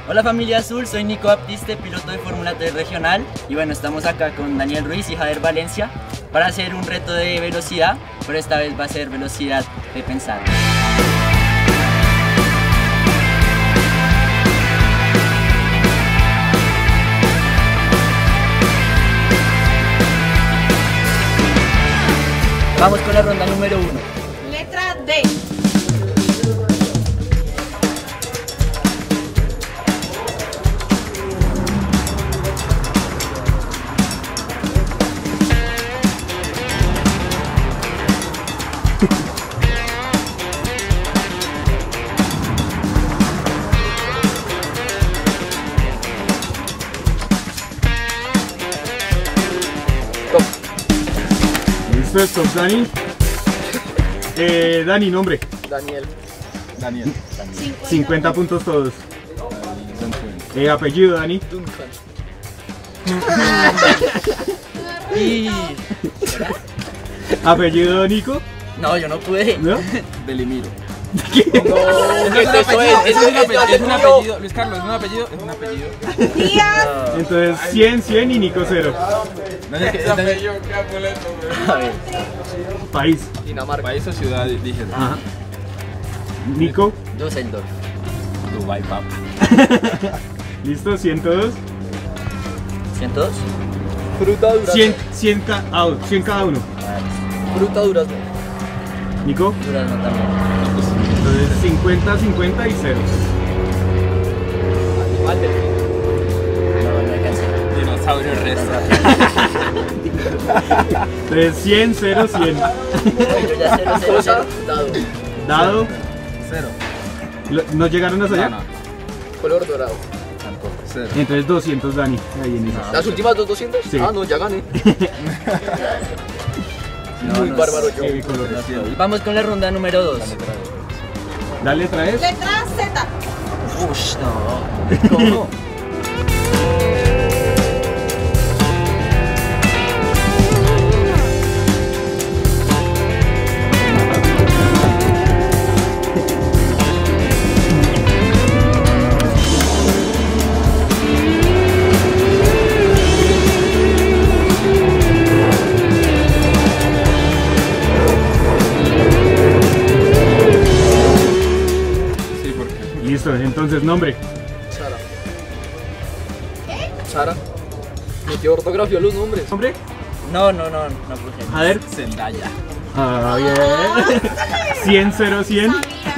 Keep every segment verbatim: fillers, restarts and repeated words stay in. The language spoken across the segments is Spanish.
Hola familia azul, soy Nico Baptiste, piloto de Fórmula tres regional y bueno, estamos acá con Daniel Ruiz y Jader Valencia para hacer un reto de velocidad, pero esta vez va a ser velocidad de pensar. Vamos con la ronda número uno. Letra D. Listo, stop, Dani. Eh, Dani, nombre. Daniel. Daniel. cincuenta puntos todos. Eh, apellido, Dani. Duncan. Y... Apellido, Nico. No, yo no pude. ¿No? Belimiro. ¿Qué? No, Es un apellido, es un apellido, es un apellido. Luis Carlos, es un apellido, es un apellido. Díaz. Entonces cien, cien y Nico cero. No es que es apellido. A ver. País. Dinamarca. País o ciudad, dije. Ajá. Nico. Düsseldorf. Dubai, papa. Listo, ciento dos. ¿ciento dos? Fruta durazno. cien, cien, ca- ah, cien cada uno. Fruta durazno. Nico. Durazno también. Entonces cincuenta, cincuenta y cero. Animal del No, no alcancé. Dinosaurio resto. Entonces cien, cero, cien. Yo ya cero, cero, Cosa, cero. dado. Dado. Cero. Lo- ¿No llegaron hasta allá? No, no. Color dorado. Tampoco. Cero. Entonces doscientos, Dani. Ahí en esa. ¿Las últimas dos doscientos? Sí. Ah, no, ya gané. No, Muy no bárbaro sé. yo. ¿Qué color? Vamos con la ronda número dos. Dale otra vez. Letra Z. Ush, no. ¿Cómo? Sí, porque. Listo, entonces nombre. Sara. ¿Qué? Sara. Mi tío ortografió los nombres. ¿Nombre? No, no, no, no puse. A ver. Zendaya. Ah, bien. cien, cero, cien.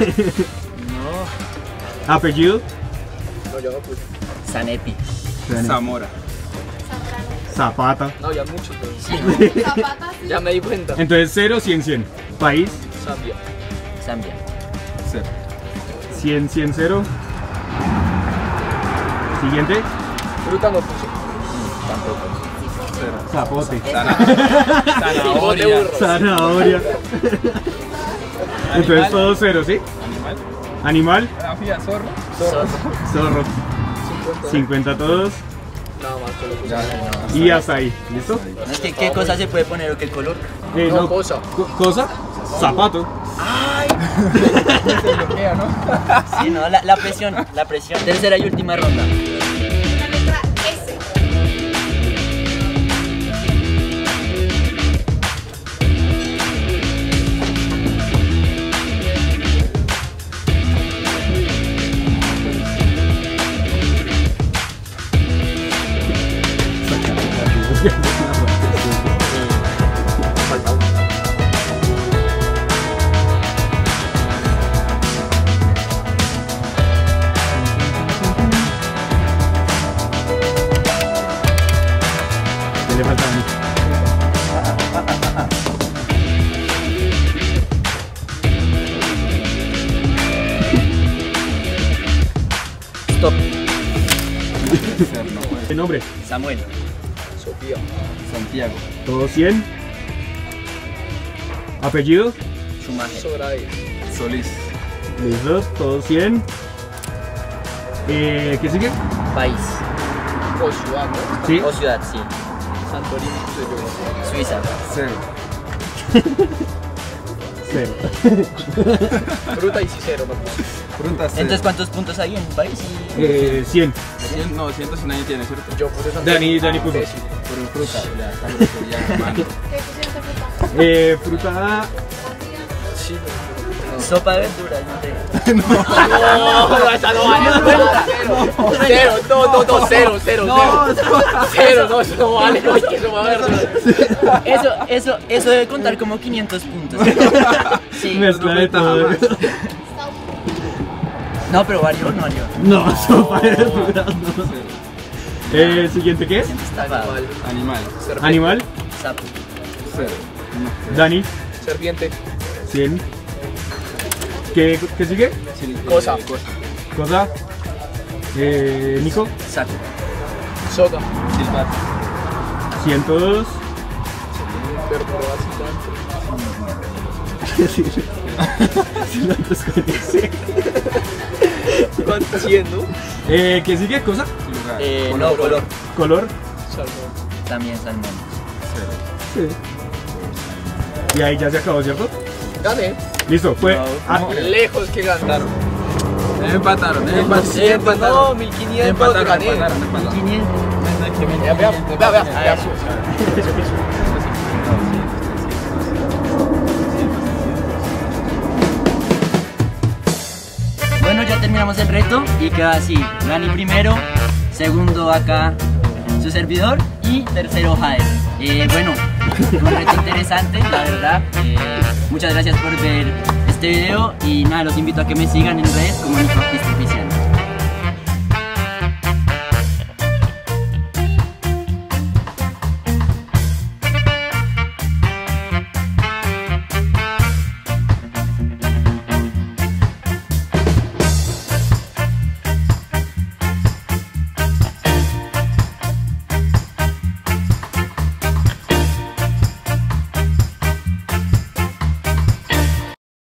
No. Apellido. No, ya no puse. Zanetti. Zamora. Zapata. No, había muchos, pero Zapatas. ya me di cuenta. Entonces cero, cien, cien. País. Zambia. Zambia. Cero. cien, cien, cero. Siguiente. Fruta no puse. Tampoco. Cero. Zapote. Bote Zanahoria. burro. Zanahoria. Entonces Animal. todo cero, ¿sí? Animal. Animal. Grafía, zorro. Zorro. Zorro. cincuenta. cincuenta todos. Nada más, solo puse. Ya, Y hasta ahí. ¿Listo? No, es que qué cosa se puede poner o qué color. Eh, No, cosa. Co- ¿Cosa? Zapato. se bloquea, ¿no? Sí, no, la, la presión, la presión. Tercera y última ronda. La letra S. Falta uno. ¿Qué le falta a mí? Stop. ¿Qué nombre? Samuel. Sofía. Santiago. Todo cien. Apellido. Schumacher. Sobrae. Solís. Listo. Todo cien. Eh, ¿Qué sigue? País. O ciudad, ¿no? Sí. O ciudad, sí. Santorini puse yo. Suiza. Cero. Cero. Fruta y cero no puse. Frutas. Entonces, ¿cuántos puntos hay en el país? Eh, cien. cien, no, ciento si nadie tiene, ¿cierto? Yo puse Santorini. Dani, Dani puso. Por un fruta, ya está grosería, mano. ¿Qué pusieron de fruta? Eh, fruta. Sí. Sopa de verduras, no sé. No, esa no vale. Cero, no, no, no, cero, cero, cero. Cero, no, eso no vale. No, es que eso va a ver. Eso, eso, eso debe contar como quinientos puntos. Sí. Mezcla de todo. No, pero varió, no varió. No, sopa de verduras, no. Eh, siguiente, ¿qué es? Está pagado. Animal. Animal. Serpiente. Animal. Sapo. Cero. Dani, Serpiente. cien. ¿Qué, qué sigue? Sí, Cosa. eh, Cosa. Cosa. Eh, Nico, Saco. Soga. Silbato. ciento dos. Verdura, cilantro. Cilantro es con ese. ¿Cuánto? cien, ¿no? Eh, ¿qué sigue? Cosa. Lugar. Eh, no, color. Color. Salmón. También salmón. Cero. Sí. Y ahí ya se acabó, ¿cierto? Gané. Listo, fue. No, ah, Lejos que ganaron. Empataron, mil empataron. quinientos, no, mil quinientos, Empataron, gané. empataron, empataron. quinientos. Vea, vea, vea, vea, vea. Bueno, ya terminamos el reto y queda así. Dani primero, segundo acá su servidor y tercero Jader. Eh, bueno, un reto interesante, la verdad. Eh, muchas gracias por ver este video y nada, los invito a que me sigan en redes como Nico Artista Oficial.